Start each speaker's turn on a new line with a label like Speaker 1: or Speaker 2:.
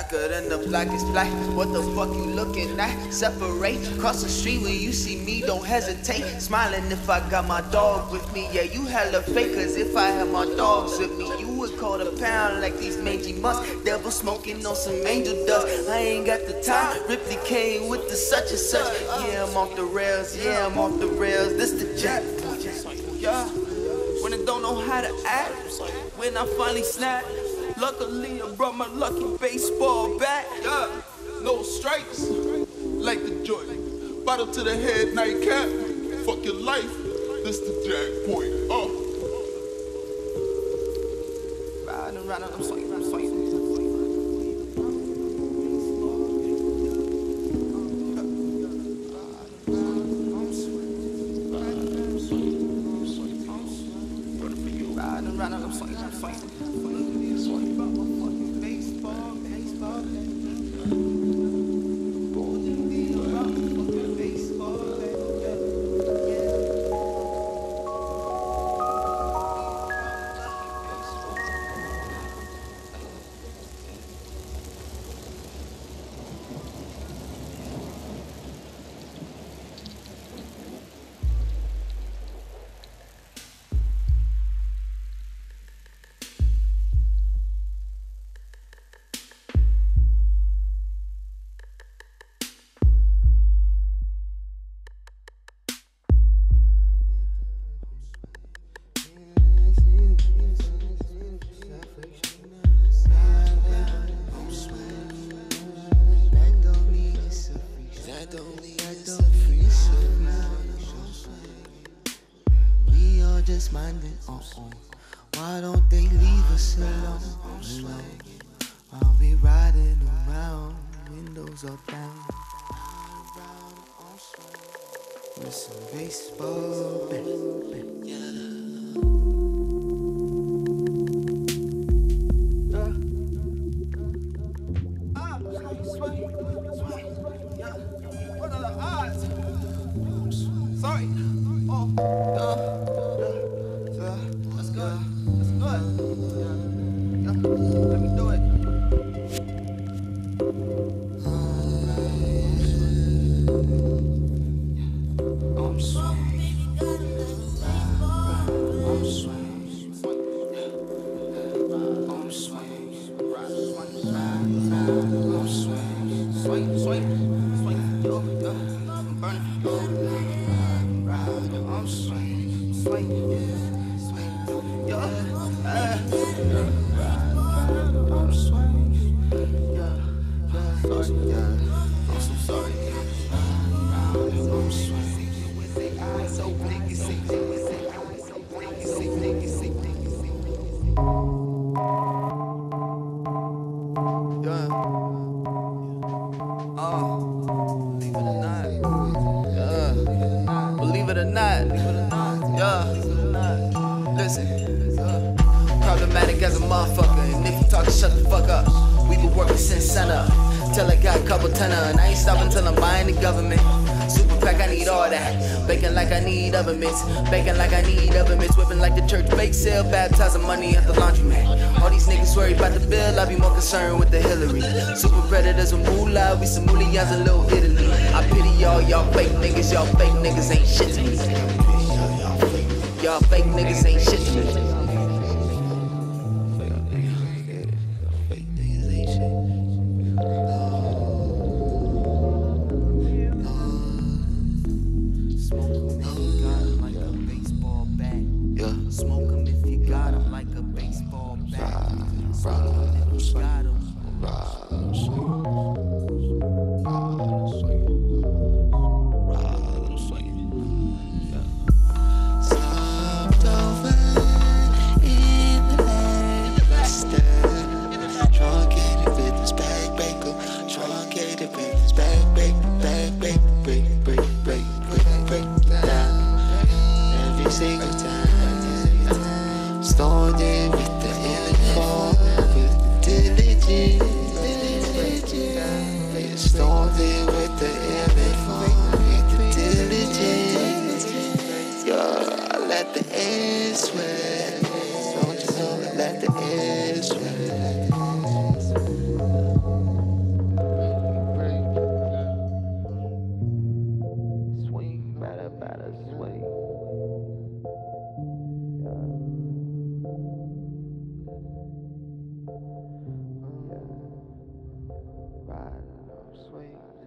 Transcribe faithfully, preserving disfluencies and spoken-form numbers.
Speaker 1: blacker than the blackest black. What the fuck you looking at? Separate, cross the street when you see me, don't hesitate. Smiling if I got my dog with me. Yeah, you hella fake, cause if I had my dogs with me, you would call the pound like these mangy months. Devil smoking on some angel dust. I ain't got the time. Ripley came with the such and such. Yeah, I'm off the rails. Yeah, I'm off the rails. This the jack. Yeah. When I don't know how to act, when I finally snap. Luckily, I brought my lucky baseball bat.
Speaker 2: Yeah, no strikes, like the joint. Bottle to the head, nightcap. Fuck your life, this the jack point. Oh.
Speaker 1: Riding around, I'm swinging, I'm swinging. Riding around, I'm swinging, I'm swinging.
Speaker 3: Minding, uh oh. Why don't they leave us alone? alone? While we riding around, windows are down. With some baseball bat,
Speaker 1: What are the odds? Sorry. Oh, uh. That's good. That's good. Yeah. Yeah. Let me do it. I'm swaying. I'm swaying. I'm swaying. I'm swaying. Swing, swing, swing. Yo, yo. I'm burning. Yo. I'm swaying. Swing. Believe it or not, yeah. Listen, problematic as a motherfucker, and if you talk, shut the fuck up. We been working since sunup, till I got a couple tenner, and I ain't stopping till I'm buying the government. Super pack, I need all that. Baking like I need oven mitts, baking like I need oven mitts, whipping like the church bake sale, baptizing money at the laundromat. All these niggas worry about the bill, I be more concerned with the Hillary. Super predators with moolah, we some moolians in Little Italy. I pity y'all, y'all fake niggas, y'all fake niggas ain't shit to me. Y'all fake niggas ain't shit to me.
Speaker 3: riding, I'm swaying.